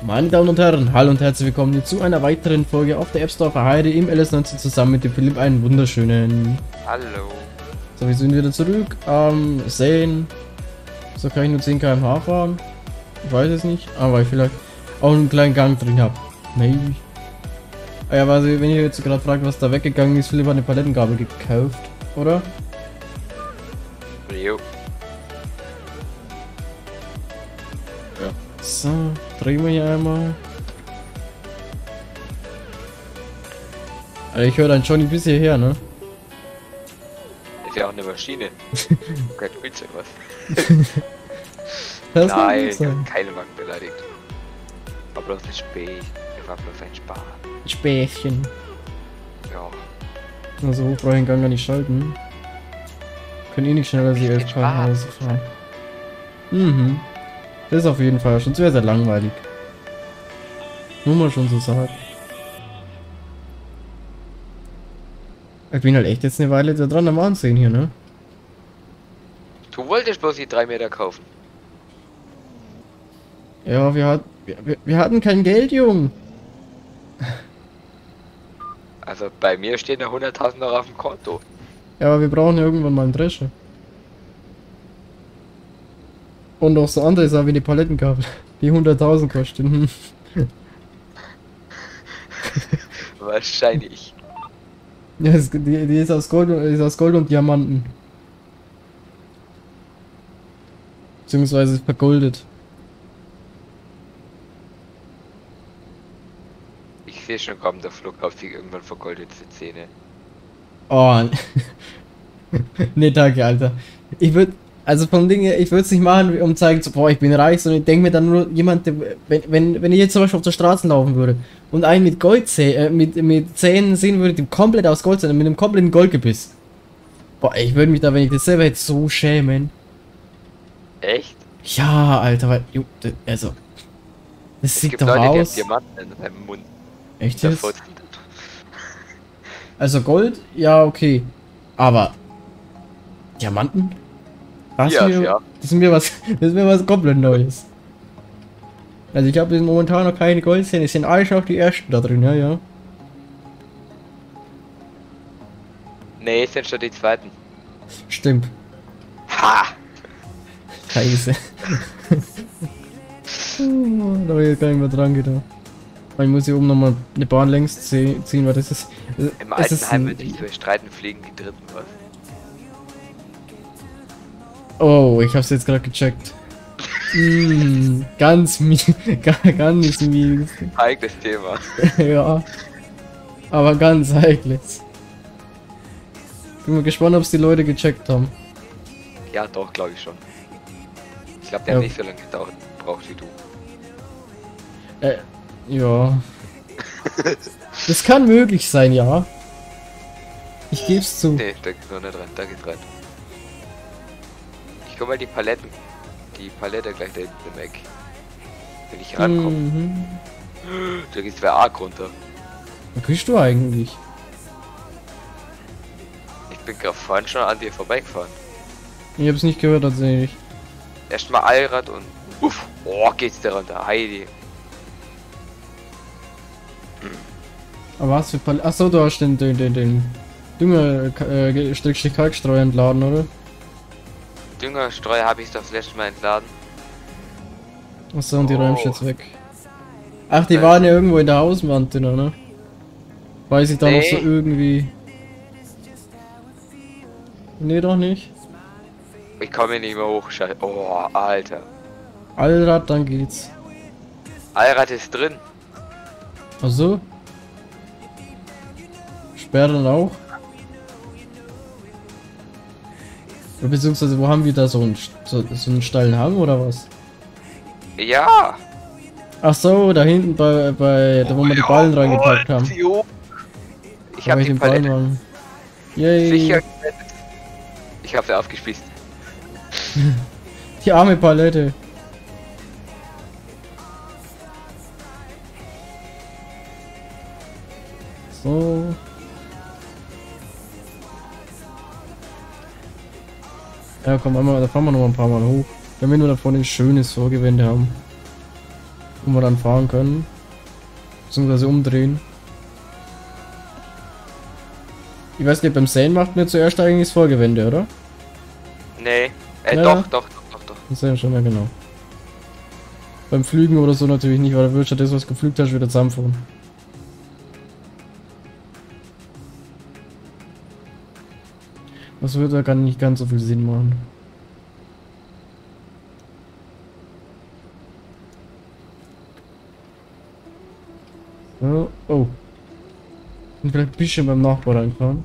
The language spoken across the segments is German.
Meine Damen und Herren, hallo und herzlich willkommen hier zu einer weiteren Folge auf der Ebsdorfer Heide im LS19 zusammen mit dem Philipp. Einen wunderschönen. Hallo. So, wir sind wieder zurück am Seen. So kann ich nur 10 km/h fahren. Ich weiß es nicht, aber ich vielleicht auch einen kleinen Gang drin habe. Maybe. Ah ja, also wenn ihr jetzt gerade fragt, was da weggegangen ist, Philipp hat eine Palettengabel gekauft, oder? Jo. So, drehen wir hier einmal. Also ich höre dann Johnny bis hierher, ne? Ist ja auch eine Maschine. Kein Spielzeug, was? Das Nein, ich hab keine Marken beleidigt. War bloß ein Späß. Ich war bloß ein Spaß. Späßchen. Ja. Also hoch brauche ich den Gang gar nicht schalten. Können eh nicht schneller als die 11 km/h fahren. Mhm. Das ist auf jeden Fall schon sehr, sehr langweilig. Muss man schon so sagen. Ich bin halt echt jetzt eine Weile da dran am Ansehen hier, ne? Du wolltest bloß die 3 Meter kaufen. Ja, wir hatten kein Geld, Jung. Also bei mir stehen ja 100.000 noch auf dem Konto. Ja, aber wir brauchen ja irgendwann mal einen Drescher. Und auch so andere Sachen wie die Palettenkabel, die 100.000 kosten. Wahrscheinlich. Ja, die ist aus Gold und Diamanten. Beziehungsweise ist vergoldet. Ich sehe schon kommen, der Flug auf sich irgendwann vergoldete Zähne. Oh. Nee, danke, Alter. Ich würde, also vom Ding her, ich würde es nicht machen, um zu zeigen, so, boah, ich bin reich, sondern ich denke mir dann nur, jemand, der, wenn ich jetzt zum Beispiel auf der Straße laufen würde und einen mit mit Zähnen sehen würde, die komplett aus Gold sind, mit einem kompletten Goldgebiss. Boah, ich würde mich da, wenn ich das selber hätte, so schämen. Echt? Ja, Alter, weil, also, das Es sieht gibt doch Leute, die aus. haben Diamanten in seinem Mund. Echt jetzt? Davor- Also Gold, ja, okay. Aber Diamanten? Das Ja, ist mir, ja. das ist mir was komplett Neues. Also ich habe momentan noch keine Goldzähne, es sind alles noch die ersten da drin, ja, ja. Nee, es sind schon die zweiten. Stimmt. Ha! Scheiße. Da habe ich gar nicht mehr dran gedacht. Ich muss hier oben nochmal eine Bahn längs ziehen, weil das ist... Im Altenheim wird sich so streiten fliegen die dritten was. Oh, ich hab's jetzt gerade gecheckt. Ganz mies. Ganz mies. Heikles Thema. Ja. Aber ganz heikles. Bin mal gespannt, ob es die Leute gecheckt haben. Ja, doch, glaube ich schon. Ich glaube, der Ja. hat nicht so lange gedauert, braucht wie du. Ja. Das kann möglich sein, ja. Ich geb's zu. Nee, da geht's noch nicht rein, da geht's rein. Ich guck mal die Palette gleich da hinten weg. Wenn ich rankomme. Mhm. Da geht's wer arg runter. Wo bist du eigentlich? Ich bin gerade vorhin schon an dir vorbeigefahren. Ich hab's nicht gehört tatsächlich. Erstmal Allrad und uff, oh, geht's der runter, Heidi. Aber was für Achso, du hast den Dünger Stückchen Kalkstreu entladen, oder? Düngerstreu habe ich das letzte Mal entladen. Achso, und die Oh. räumst jetzt weg. Ach, die waren ja irgendwo in der Hauswand drin, ne? Weiß ich da noch so Nee. irgendwie. Nee, doch nicht. Ich komme nicht mehr hoch, Scheiße. Oh, Alter. Allrad, dann geht's. Allrad ist drin. Achso. Sperren auch. Oder beziehungsweise, wo haben wir da so einen steilen Hang oder was? Ja. Ach so, da hinten bei da wo wir die Ballen reingepackt haben. Ich Da habe ich die den Ballen Palette ran. Yay. sicher gerettet. Ich habe sie aufgespießt. Die arme Palette. So. Ja, komm, einmal, da fahren wir noch ein paar Mal hoch. Wenn wir nur da vorne ein schönes Vorgewende haben. wo wir dann fahren können. Beziehungsweise umdrehen. Ich weiß nicht, beim Säen macht mir zuerst eigentlich das Vorgewende, oder? Nee. Ja. Doch. Das ist ja schon, ja genau. Beim Flügen oder so natürlich nicht, weil da würdest du das, was geflügt hast, wieder zusammenfahren. Das würde da gar nicht ganz so viel Sinn machen. So, oh. Bin vielleicht ein bisschen beim Nachbar reingefahren.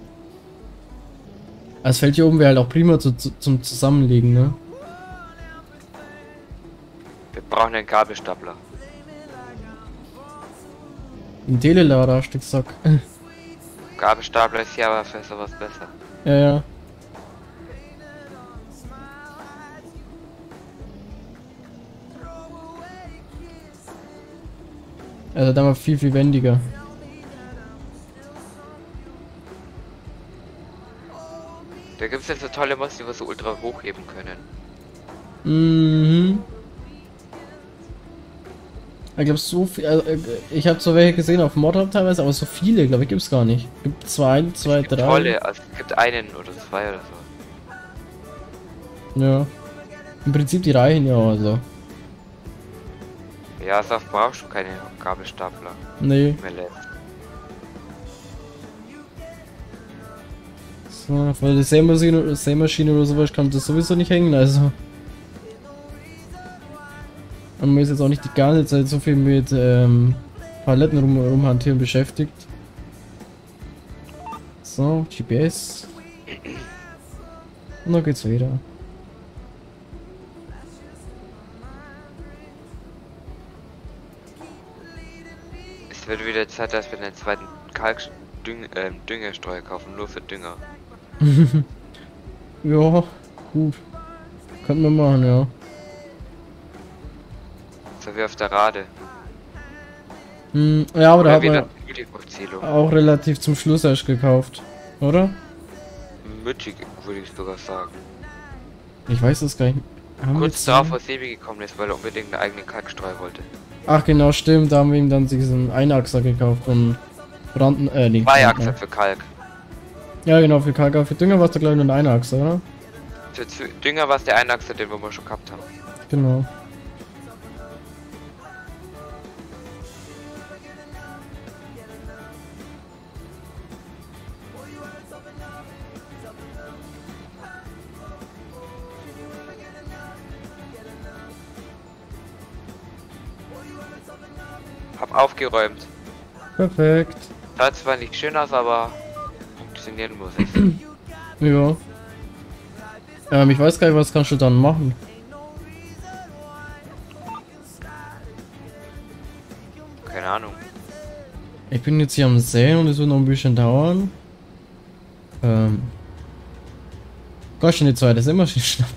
Das Feld hier oben wäre halt auch prima zum Zusammenlegen, ne? Wir brauchen einen Gabelstapler. Ein Telelader, hast du gesagt. Gabelstapler ist ja aber für sowas besser. Ja, ja. Also da war viel wendiger. Da gibt es jetzt so tolle Mods, die wir so ultra hochheben können. Mhm. Ich glaube so viel, also, ich habe zwar welche gesehen auf Modhub teilweise, aber so viele, glaube ich, gibt es gar nicht. Gibt zwei, Es gibt 3. tolle, also es gibt einen oder zwei oder so. Ja. Im Prinzip die reichen ja, also. Ja, so brauchst du keine Gabelstapler. Nee. Mehr lässt. So, weil die Sämaschine oder sowas kann das sowieso nicht hängen, also. Und man ist jetzt auch nicht die ganze Zeit so viel mit Paletten rumhantieren beschäftigt. So, GPS. Und dann geht's wieder. Es wird wieder Zeit, dass wir einen zweiten Düngerstreuer kaufen, nur für Dünger. Ja, gut. Könnten wir machen, ja. So wie auf der Rade. Ja, aber da Oder haben wieder wir auch relativ zum Schluss erst gekauft, oder? Mittig, würde ich sogar sagen. Ich weiß das gar nicht. Haben wir Kurz jetzt darauf, was Sebi gekommen ist, weil er unbedingt einen eigenen Kalkstreuer wollte. Ach genau, stimmt, da haben wir ihm dann diesen Einachser gekauft und Branden, nicht Zweiachser für Kalk. Ja genau, für Kalk, für Dünger war es da glaube ich nur ein Einachser, oder? Für Dünger war es der Einachser, den wir schon gehabt haben. Genau. Hab aufgeräumt. Perfekt. Sah zwar nicht schön aus, aber funktionieren muss es. Ja. Ich weiß gar nicht, was kannst du dann machen? Keine Ahnung. Ich bin jetzt hier am Säen und es wird noch ein bisschen dauern. Gott, schon die zweite Sämaschine schnappen.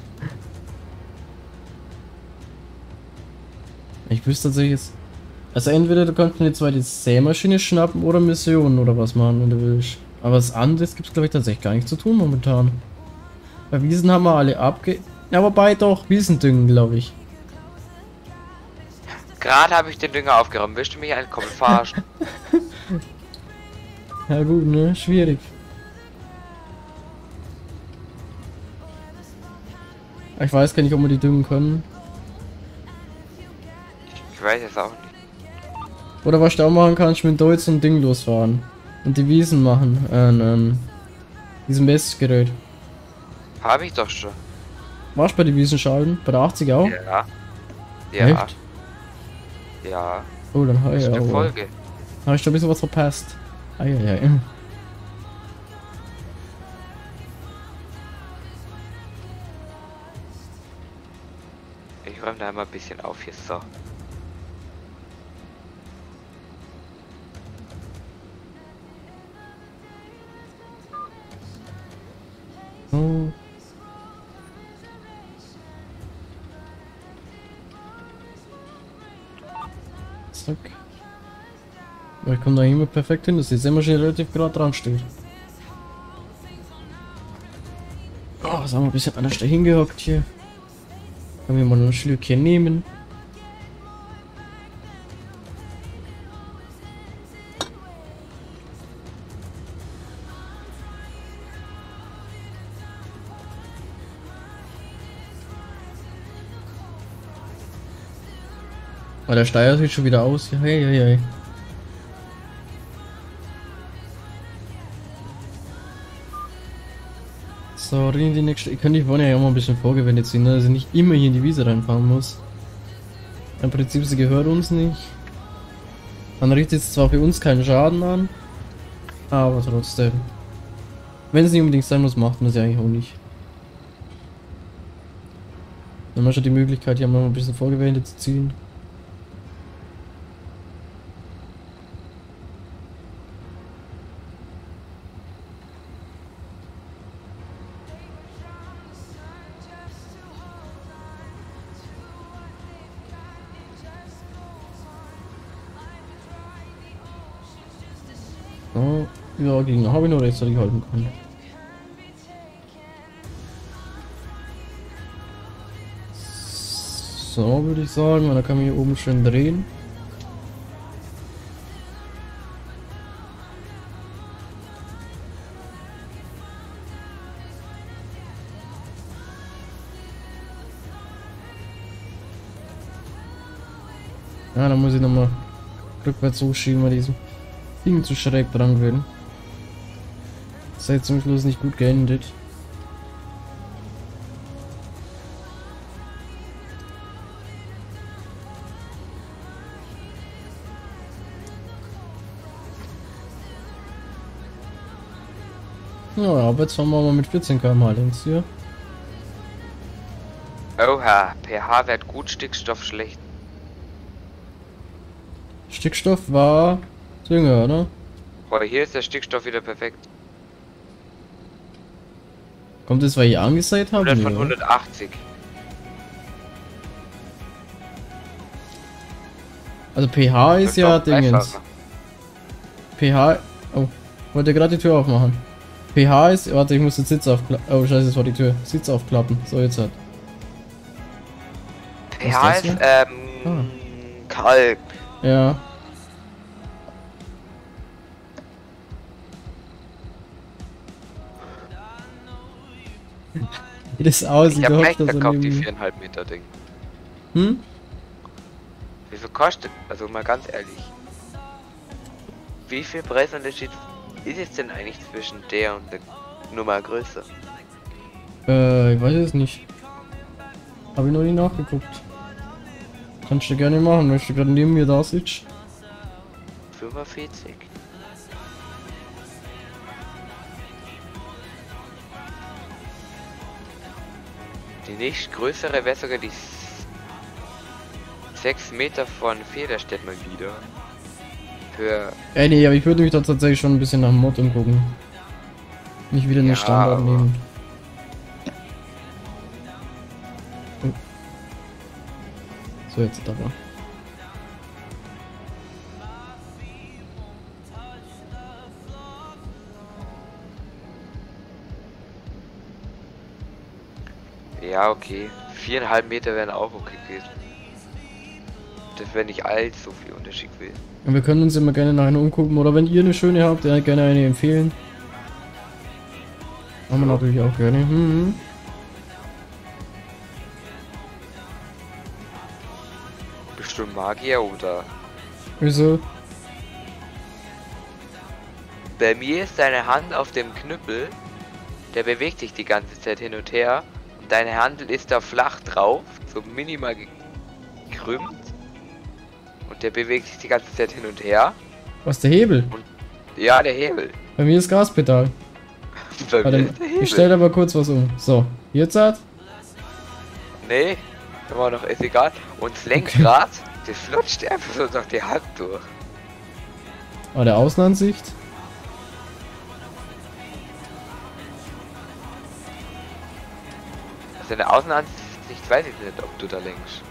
Ich wüsste tatsächlich jetzt. Also entweder du kannst eine zweite Sämaschine schnappen oder Missionen oder was machen, wenn du willst. Aber das anderes gibt es glaube ich tatsächlich gar nicht zu tun momentan. Bei Wiesen haben wir alle Ja, wobei doch, Wiesendüngen glaube ich. Gerade habe ich den Dünger aufgeräumt. Willst du mich ankommen verarschen? Ja gut, ne? Schwierig. Ich weiß gar nicht, ob wir die düngen können. Ich weiß es auch nicht. Oder was du auch machen kannst, mit Deutsch und Ding losfahren. Und die Wiesen machen. Diesem Messgerät. Habe ich doch schon. Warst du bei den Wiesen schalten? Bei der 80 auch? Ja. Ja. Echt? Ja. Oh, dann Das ist eine aber. Folge. Habe ich da ein bisschen was verpasst. Eieiei. Ich räume da einmal ein bisschen auf hier. So. Oh. Zack. Ich komme da immer perfekt hin, dass die Sämaschine relativ gerade dran steht. Oh, jetzt haben wir ein bisschen anders da hingehockt hier. Können wir mal ein Schlückchen nehmen. Aber der Steier sieht schon wieder aus. Hey, hey, hey. So, in die nächste. Ich könnte die vorne ja auch mal ein bisschen vorgewendet ziehen, ne? Dass ich nicht immer hier in die Wiese reinfahren muss. Im Prinzip, sie gehört uns nicht. Man richtet es zwar für uns keinen Schaden an, aber trotzdem. Wenn es nicht unbedingt sein muss, macht man es ja eigentlich auch nicht. Wenn man schon die Möglichkeit hier mal ein bisschen vorgewendet zu ziehen. Oh, ja, gegen habe ich nur rechtzeitig halten können. So, würde ich sagen, und dann kann man hier oben schön drehen. Ja, dann muss ich nochmal rückwärts hochschieben, weil diesem Ding zu schräg dran werden. Das hat zum Schluss nicht gut geendet. Ja, aber jetzt fahren wir mal mit 14 km/h links hier. Oha, pH-Wert gut, Stickstoff schlecht. Stickstoff war Dünger, oder? Aber hier ist der Stickstoff wieder perfekt. Kommt das, weil ich angesät habe? 100 von Nee, 180. also pH ist ja Dingens. pH. Oh, wollte gerade die Tür aufmachen. pH ist. Warte, ich muss den Sitz aufklappen. Oh, scheiße, das war die Tür. Sitz aufklappen. So, jetzt hat. pH ist, Kalk. Ja. Wie das aussieht, Ich hab hofft, echt dass er verkauft die neben- 4,5 Meter Ding. Hm? Wie viel kostet? Also mal ganz ehrlich. Wie viel Preisunterschied ist es denn eigentlich zwischen der und der Nummer größer? Ich weiß es nicht. Habe ich noch nie nachgeguckt. Kannst du gerne machen, wenn du gerade neben mir da sitzt. 45. Die nächstgrößere wäre sogar die 6 Meter von Federstedt mal wieder. Für Nee, aber ich würde mich da tatsächlich schon ein bisschen nach dem Mod umgucken. Nicht wieder eine Ja, Standard aber- nehmen. So, jetzt aber. ja, okay. 4,5 Meter wären auch okay gewesen. Das wäre nicht allzu viel Unterschied gewesen. Und wir können uns immer gerne nach einer umgucken. Oder wenn ihr eine schöne habt, ja, gerne eine empfehlen. Machen wir natürlich auch gerne. Mhm. Bestimmt Magier oder. Wieso? Bei mir ist deine Hand auf dem Knüppel. Der bewegt sich die ganze Zeit hin und her. Und deine Hand ist da flach drauf. So minimal gekrümmt. Und der bewegt sich die ganze Zeit hin und her. Was, der Hebel? Ja, der Hebel. Bei mir ist Gaspedal. Bei Warte, mir ist der Hebel. ich stelle aber kurz was um. So, jetzt hat. Nee, immer noch, ist egal. Und das Lenkrad, das flutscht einfach so durch die Hand durch. Ah, der Außenansicht. Also in der Außenansicht weiß ich nicht, ob du da lenkst.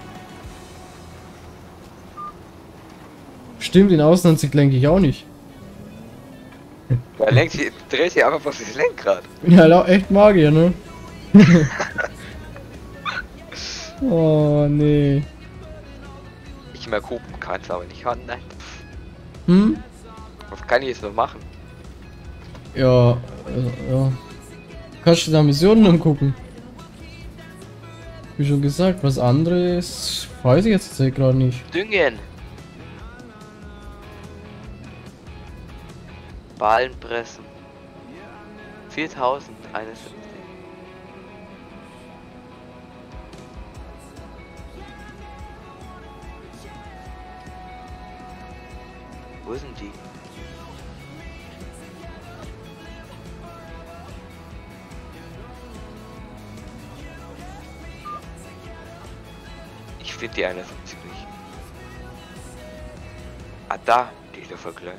Stimmt, in Außenansicht lenke ich auch nicht. Da dreht sich einfach was das Lenkrad. Bin ja halt echt Magier, ne? Oh, nee. Ich mal gucken kann es aber nicht haben, ne? Hm? Was kann ich jetzt noch machen? Ja, ja. Kannst du da Missionen angucken? Wie schon gesagt, was anderes weiß ich jetzt gerade nicht. Düngen. Ballen pressen. 4071. Wo sind die? Ich finde die 51 nicht. Ah, da, die ist ja voll klein.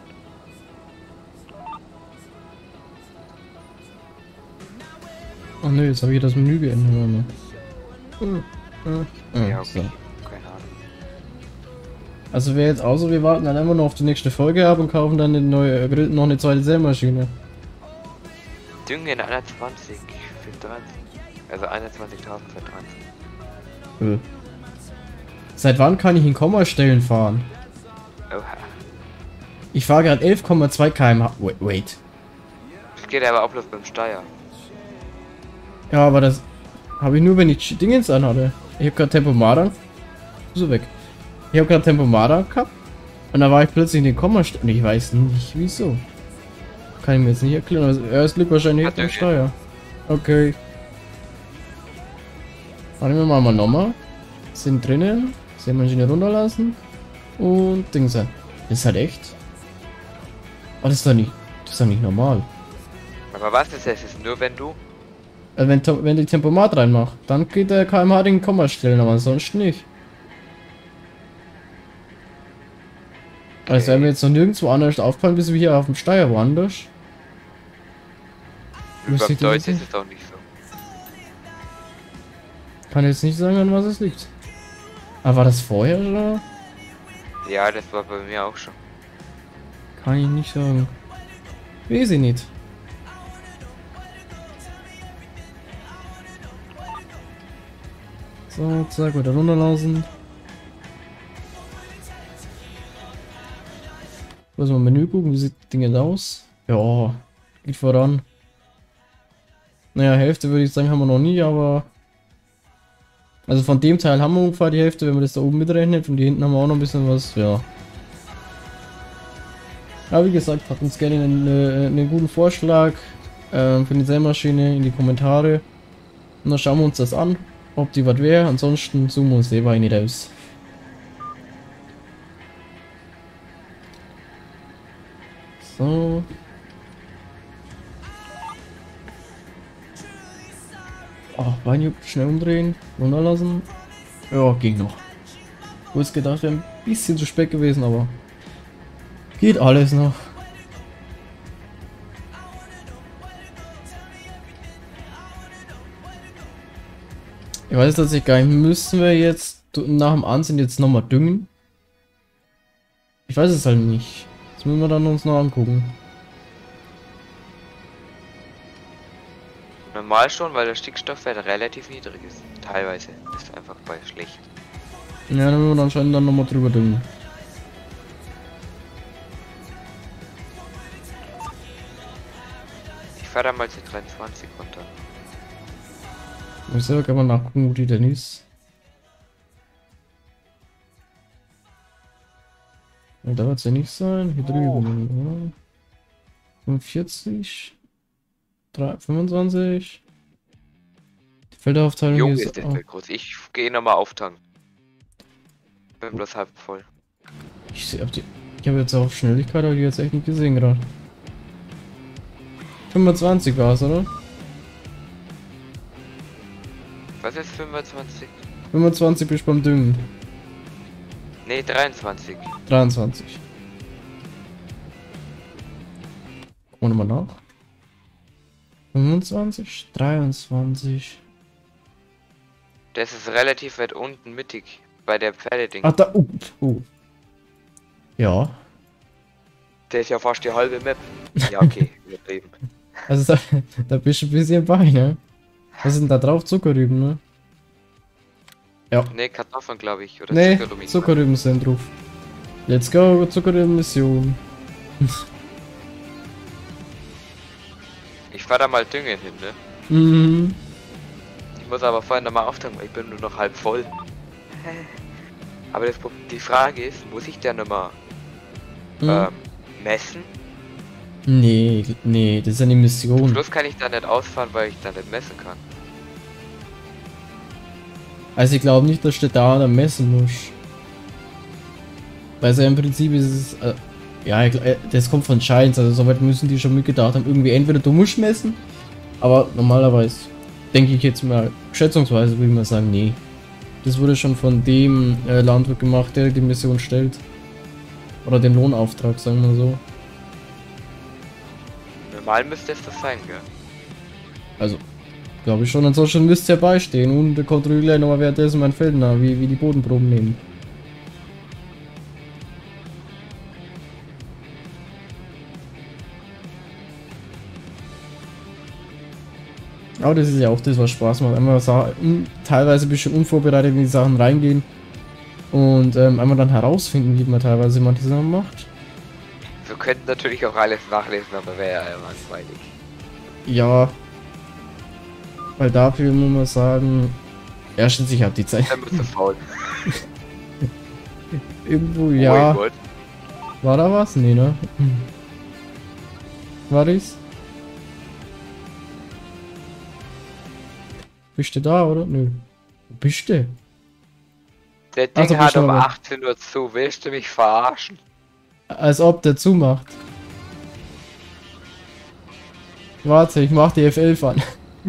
Ach ne, jetzt habe ich das Menü geändert. Ja, okay. So. Keine Ahnung. Also wäre jetzt auch so, wir warten dann einfach nur auf die nächste Folge ab und kaufen dann eine neue, noch eine zweite Sämaschine. Düngen 21 für 30. Also 21.000 für 30. Seit wann kann ich in Kommastellen fahren? Oha. Ich fahre gerade 11,2 km/h. Wait. Das geht aber auch bloß beim Steuer. Ja, aber das habe ich nur, wenn ich Dingens anhatte. Ich habe gerade Tempomater. So weg. Ich habe gerade Tempomater gehabt. Und da war ich plötzlich in den Kommastellen. Ich weiß nicht wieso. Kann ich mir jetzt nicht erklären. Also, es liegt wahrscheinlich am Steuer. Okay. Warte, wir mal nochmal. Sind drinnen. Sämaschine runterlassen. Und Dings. Das ist halt echt. Oh, das ist doch nicht. Das ist doch nicht normal. Aber was ist es? Ist nur wenn du. Wenn die Tempomat reinmacht, dann geht der kmh den Kommastellen, aber ansonsten nicht. Okay. Also wäre mir jetzt noch nirgendwo anders aufgefallen, bis wir hier auf dem Steuer woanders. Beim Deutsch ist es auch nicht so. Kann jetzt nicht sagen, an was es liegt. Aber war das vorher oder? Ja, das war bei mir auch schon. Kann ich nicht sagen. Weiß ich nicht. So, zack, wieder runterlassen. Lass mal Menü gucken, wie sieht das Ding jetzt aus? Ja, geht voran. Naja, Hälfte würde ich sagen, haben wir noch nie, aber... Also von dem Teil haben wir ungefähr die Hälfte, wenn man das da oben mitrechnet. Und die hinten haben wir auch noch ein bisschen was, ja. Aber wie gesagt, habt uns gerne einen guten Vorschlag für die Sämaschine in die Kommentare. Und dann schauen wir uns das an, ob die was wäre. Ansonsten zoomen wir uns selber eine raus. So. Oh, Bein schnell umdrehen, runterlassen. Ja, ging noch. Ich hätte gedacht, wäre ein bisschen zu spät gewesen, aber geht alles noch. Ich weiß tatsächlich gar nicht, müssen wir jetzt nach dem Ansehen jetzt nochmal düngen? Ich weiß es halt nicht. Das müssen wir dann uns noch angucken. Normal schon, weil der Stickstoffwert relativ niedrig ist. Teilweise ist einfach bei schlecht. Ja, dann müssen wir anscheinend dann nochmal drüber düngen. Ich fahre da mal zu 23 runter. Ich selber kann mal nachgucken, wo die denn ist. Ja, da wird es ja nicht sein. Hier drüben. Ja. 45. 25. Die Felderaufteilung Jo, hier ist das Feld groß. Ich gehe nochmal auftanken. Bin bloß halb voll. Ich sehe die. Ich habe jetzt auf Schnelligkeit, aber die jetzt echt nicht gesehen gerade. 25 war es, oder? Was ist 25? 25 bist du beim Düngen. Ne, 23. 23. Gucken wir mal nach. 25, 23. Das ist relativ weit unten mittig bei der Pferdeding. Ach, da. Ja. Der ist ja fast die halbe Map. Ja, okay, übertrieben. Also da bist du ein bisschen bei, ne? Was sind da drauf? Zuckerrüben, ne? Ja. Ne, Kartoffeln, glaube ich. Oder Ne, Zuckerrüben. Zuckerrüben sind drauf. Let's go, Zuckerrüben-Mission. Ich fahr da mal Düngen hin, ne? Mhm. Ich Ich muss aber vorher nochmal auftanken, weil ich bin nur noch halb voll. Aber die Frage ist, muss ich da nochmal messen? Nee, nee, das ist eine Zum Mission. Schluss kann ich da nicht ausfahren, weil ich da nicht messen kann. Also ich glaube nicht, dass du da dann messen musst. Weil so im Prinzip ist es, ja, das kommt von Giants, also soweit müssen die schon mitgedacht haben. Irgendwie entweder du musst messen, aber normalerweise denke ich jetzt mal, schätzungsweise würde ich mal sagen, nee. Das wurde schon von dem Landwirt gemacht, der die Mission stellt. Oder den Lohnauftrag, sagen wir so. Normal müsste es das sein, gell? Also, glaube ich schon, ansonsten müsst ihr beistehen und kontrolliere nochmal währenddessen mein Feld nach, wie die Bodenproben nehmen. Aber das ist ja auch das, was Spaß macht. Einmal teilweise ein bisschen unvorbereitet in die Sachen reingehen und einmal dann herausfinden, wie man teilweise manche Sachen macht. Wir könnten natürlich auch alles nachlesen, aber wäre ja langweilig. Ja, weil dafür muss man sagen, erstens, ich habe die Zeit. Dann bist du faul. Irgendwo, ja. Oh, War da was? Nee, ne? War das? Bist du da, oder? Nö. Wo bist du? Der Ding Also, hat um aber- 18 Uhr zu. Willst du mich verarschen? Als ob der zumacht. Warte, ich mach die F11 an.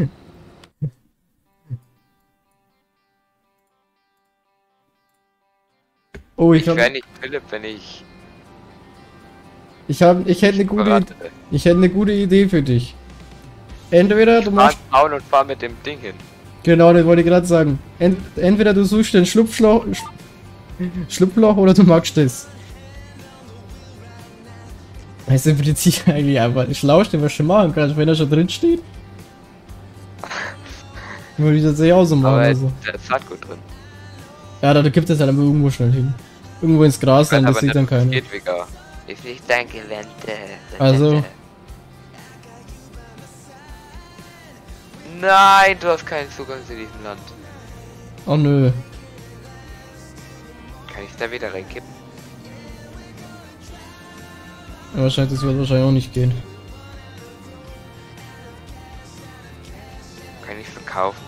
Oh, Ich wäre nicht Philipp, wenn ich... ich hätte eine gute Idee für dich. Entweder du machst, bauen und fahr mit dem Ding hin. genau, das wollte ich gerade sagen. Entweder du suchst den Schlupfloch oder du magst das. Das ist im Prinzip eigentlich einfach das Schlauste, was du machen kannst, wenn er schon drin steht. Würde ich tatsächlich auch so machen. Aber Also. da ist Saatgut drin. Ja, da gibt es halt aber irgendwo schnell hin. Irgendwo ins Gras rein, das Aber sieht dann nicht, keiner. geht Digga. Ist nicht dein Gelände. Also. Nein, du hast keinen Zugang zu diesem Land. Oh nö. Kann ich da wieder reinkippen? Ja, das wird wahrscheinlich auch nicht gehen. Kann ich verkaufen?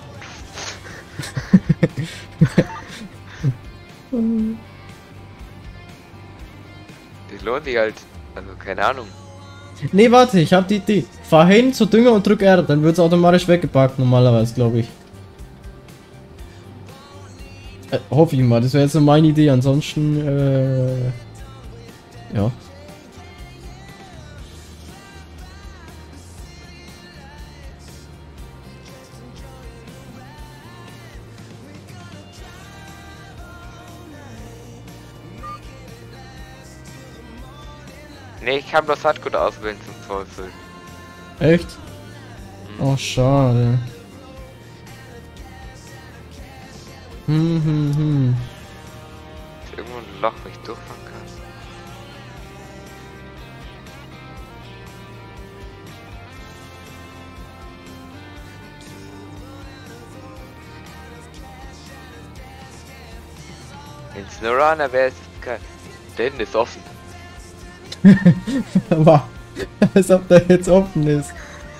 Das lohnt sich halt. Also keine Ahnung. Nee, warte, ich hab die Idee. Fahr hin zu Dünger und drück R, dann wird's automatisch weggepackt, normalerweise, glaube ich. Hoffe ich mal, das wäre jetzt so meine Idee, ansonsten, ja. Nee, ich kann bloß Saatgut auswählen zum Zollfüllen. Echt? Oh, schade. Ist irgendwo ein Loch, wo ich durchfahren kann? In Snowrunner wäre es kein... Da hinten ist offen. Aber, als ob der jetzt offen ist.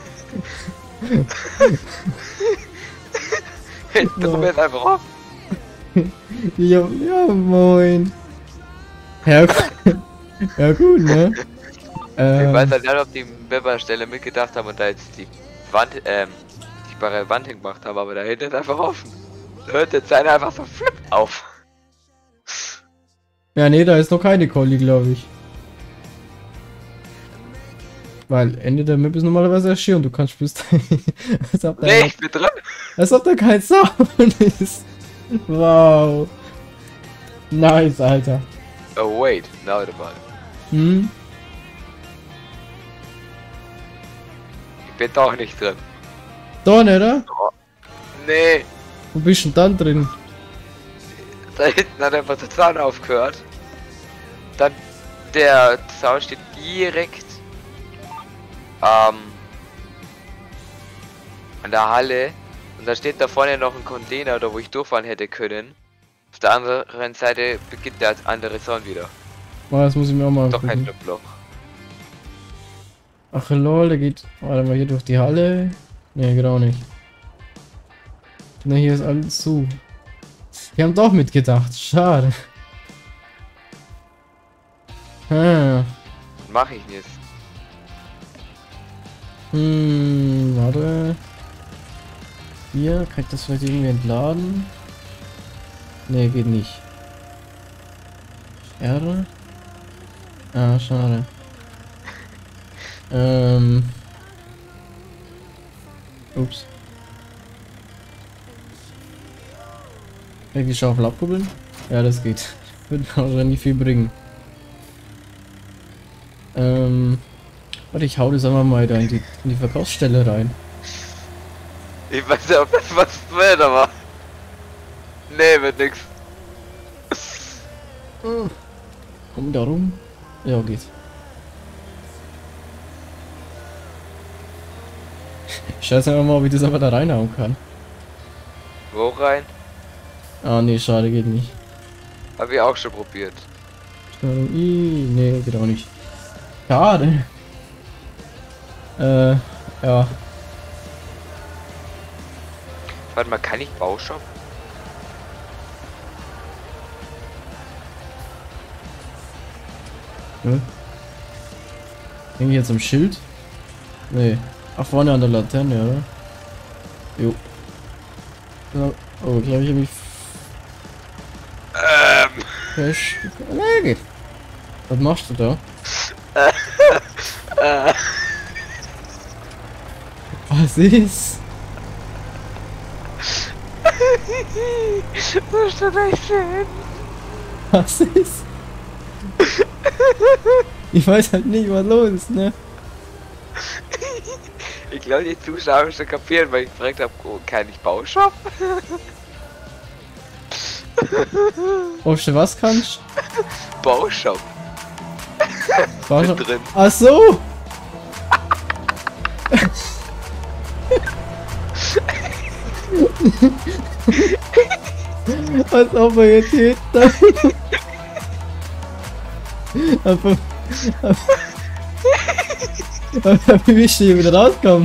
Hinten drum ist einfach offen. Ja, ja, moin. Ja, ja gut, ne? Ich weiß halt nicht, ob die Weberstelle mitgedacht haben und da jetzt die Wand, die bare Wand hingemacht haben, aber da hinten ist einfach offen. Da hört jetzt einer einfach so flip auf. Ja, nee, da ist noch keine Collie, glaube ich. Weil Ende der Map ist normalerweise erst hier und du kannst bis dahin. Als ob da Nee, ich bin drin. als ob da kein Sound ist. Wow. Nice, Alter. Oh wait, now the ball. Hm? Ich bin doch nicht drin. Da, ne, oder? Nee, Wo bist du denn dann drin? da hinten hat einfach der Zaun aufgehört. Dann der Zaun steht direkt an der Halle Und da steht da vorne noch ein Container, oder wo ich durchfahren hätte können. Auf der anderen Seite beginnt der andere Sound wieder. Oh, das muss ich mir auch mal Doch kein angucken. Schlupfloch. Ach lol, der geht. Warte mal, hier durch die Halle. Ne, geht auch nicht. Ne, hier ist alles zu. Die haben doch mitgedacht. Schade. Ah. Mach ich nicht. Warte. Hier, kann ich das vielleicht irgendwie entladen? Ne, geht nicht. R. Ah, schade. Ups. Kann ich die Schaufel abkuppeln? Ja, das geht. Wird wahrscheinlich nicht viel bringen. Warte, ich hau das einfach mal da in die Verkaufsstelle rein. Ich weiß ja, ob das was wird, aber. Nee, wird nix. Komm da rum. Ja, geht. Ich scheiße einfach mal, ob ich das einfach da reinhauen kann. Wo rein? Ah, nee, schade, geht nicht. Hab ich auch schon probiert. Nee, geht auch nicht. Schade. Ja. Warte mal, kann ich Baushop? Hm? Hänge ich jetzt am Schild? Nee. Ach, vorne an der Laterne, oder? Jo. Ja. Oh, ich glaube, ich habe mich. Cash. Nee, geht. Was machst du da? Was ist? Musst du nicht sehen? Was ist? Ich weiß halt nicht, was los ist, ne? Ich glaube, die Zuschauer haben schon kapiert, weil ich gefragt habe, oh, kann ich Baushop? Ob du was kannst? Baushop. War Mit schon drin. Ach so! Als ob er jetzt hier aber wie wichtig hier wieder rauskommt.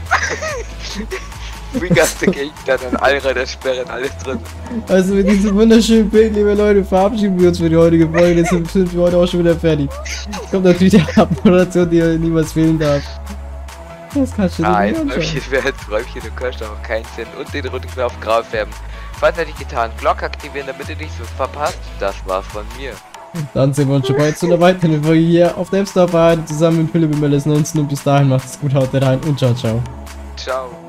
Wie Gaste Gegner, dann Allräder sperren, alles drin. Also mit diesem wunderschönen Bild, liebe Leute, verabschieden wir uns für die heutige Folge. Jetzt sind wir heute auch schon wieder fertig. Kommt natürlich die Abmoderation, die niemals fehlen darf. Das kannst du Nein, nicht anschauen. Räumchen wäre jetzt Räumchen, du kostet auch keinen Cent und den roten Knopf auf grau färben. Falls er nicht getan, Glocke aktivieren, damit ihr nichts verpasst. Das war's von mir. Dann sehen wir uns schon bald zu einer weiteren Folge hier auf der App Store zusammen mit Philipp und Mellis 19 und bis dahin macht's gut, haut rein und ciao, ciao. Ciao.